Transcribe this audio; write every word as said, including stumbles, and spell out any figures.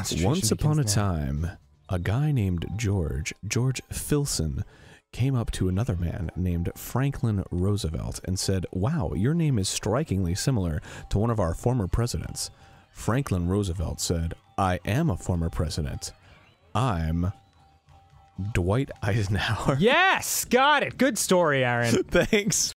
Once upon a time, a guy named George, George Filson, came up to another man named Franklin Roosevelt and said, "Wow, your name is strikingly similar to one of our former presidents." Franklin Roosevelt said, "I am a former president. I'm Dwight Eisenhower." Yes! Got it! Good story, Arin. Thanks.